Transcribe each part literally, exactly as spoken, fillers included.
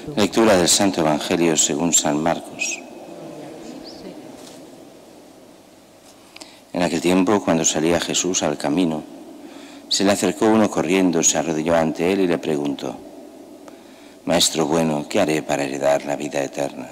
Lectura del Santo Evangelio según San Marcos. En aquel tiempo, cuando salía Jesús al camino, se le acercó uno corriendo, se arrodilló ante él y le preguntó: Maestro bueno, ¿qué haré para heredar la vida eterna?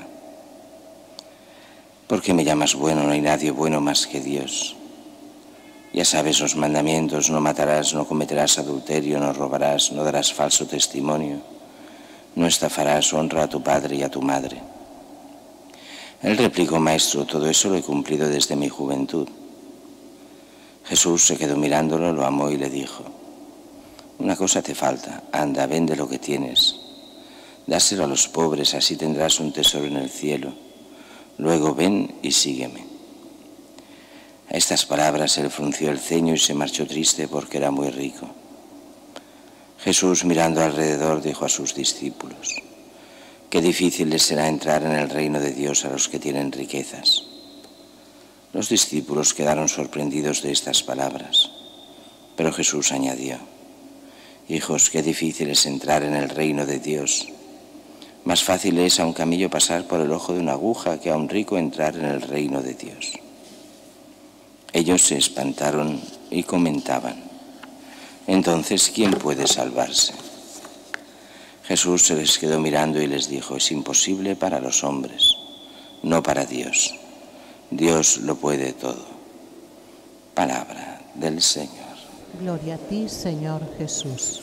¿Por qué me llamas bueno? No hay nadie bueno más que Dios. Ya sabes los mandamientos: no matarás, no cometerás adulterio, no robarás, no darás falso testimonio, no estafarás, honra a tu padre y a tu madre. Él replicó: Maestro, todo eso lo he cumplido desde mi juventud. Jesús se quedó mirándolo, lo amó y le dijo: Una cosa te falta, anda, vende lo que tienes, dáselo a los pobres, así tendrás un tesoro en el cielo. Luego ven y sígueme. A estas palabras él frunció el ceño y se marchó triste porque era muy rico. Jesús, mirando alrededor, dijo a sus discípulos: Qué difícil les será entrar en el reino de Dios a los que tienen riquezas. Los discípulos quedaron sorprendidos de estas palabras, pero Jesús añadió: Hijos, qué difícil es entrar en el reino de Dios. Más fácil es a un camello pasar por el ojo de una aguja que a un rico entrar en el reino de Dios. Ellos se espantaron y comentaban: Entonces, ¿quién puede salvarse? Jesús se les quedó mirando y les dijo: Es imposible para los hombres, no para Dios. Dios lo puede todo. Palabra del Señor. Gloria a ti, Señor Jesús.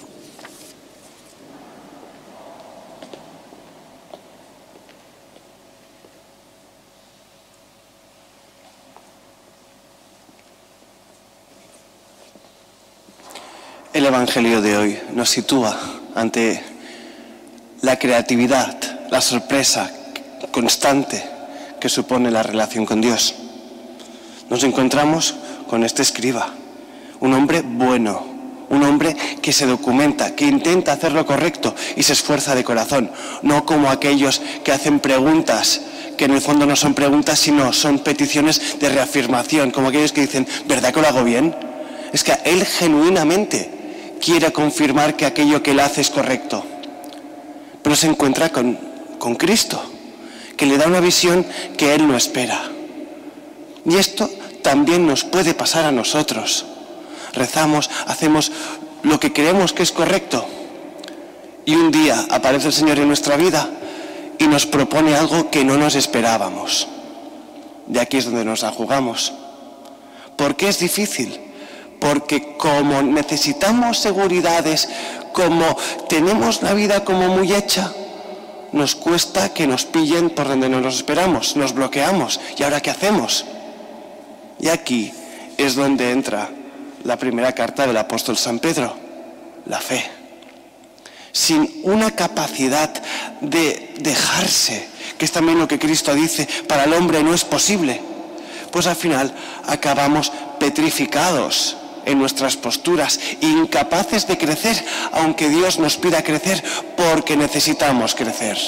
El Evangelio de hoy nos sitúa ante la creatividad, la sorpresa constante que supone la relación con Dios. Nos encontramos con este escriba, un hombre bueno, un hombre que se documenta, que intenta hacer lo correcto y se esfuerza de corazón, no como aquellos que hacen preguntas que en el fondo no son preguntas, sino son peticiones de reafirmación, como aquellos que dicen: ¿verdad que lo hago bien? Es que él genuinamente quiere confirmar que aquello que él hace es correcto, pero se encuentra con, con Cristo, que le da una visión que él no espera. Y esto también nos puede pasar a nosotros. Rezamos, hacemos lo que creemos que es correcto, y un día aparece el Señor en nuestra vida y nos propone algo que no nos esperábamos. De aquí es donde nos la jugamos. ¿Por qué es difícil? Porque como necesitamos seguridades, como tenemos la vida como muy hecha, nos cuesta que nos pillen por donde no nos esperamos, nos bloqueamos. ¿Y ahora qué hacemos? Y aquí es donde entra la primera carta del apóstol San Pedro, la fe. Sin una capacidad de dejarse, que es también lo que Cristo dice: para el hombre no es posible, pues al final acabamos petrificados en nuestras posturas, incapaces de crecer, aunque Dios nos pida crecer, porque necesitamos crecer.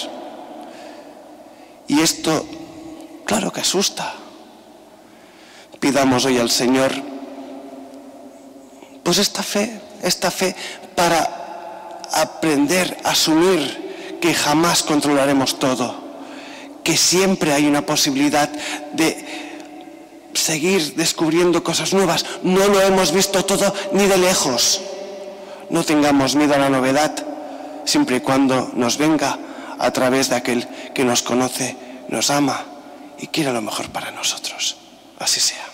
Y esto, claro que asusta. Pidamos hoy al Señor, pues esta fe, esta fe para aprender a asumir que jamás controlaremos todo, que siempre hay una posibilidad de seguir descubriendo cosas nuevas. No lo hemos visto todo ni de lejos. No tengamos miedo a la novedad, siempre y cuando nos venga a través de aquel que nos conoce, nos ama y quiere lo mejor para nosotros. Así sea.